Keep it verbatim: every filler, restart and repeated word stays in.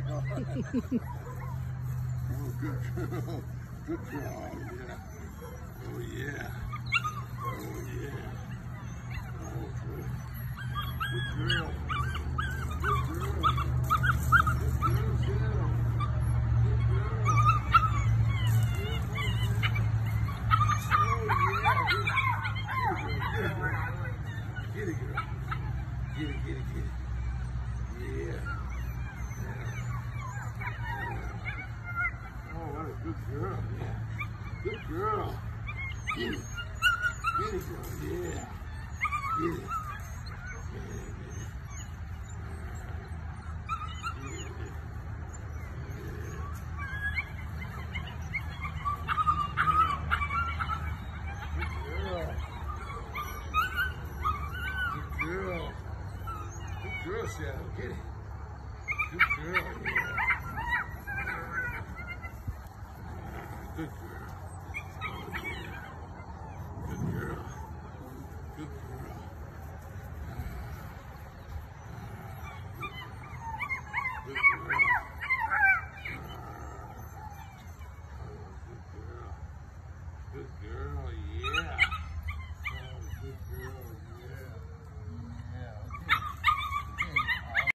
Oh, good girl. Good girl. Oh, yeah. Oh, yeah. Oh, yeah. Oh, good. Good girl. Good girl. Good girl, Sam. Good girl. Get it, girl. Get it, get it, get it. Yeah. Oh, what a good girl. Yeah. Good girl. Get it. Get it, girl. Yeah. Get it. Get it, get it. Good girl, Shadow. Get it. Good girl, yeah. Good girl. Good girl. Good girl. Good girl. Good girl. Good girl.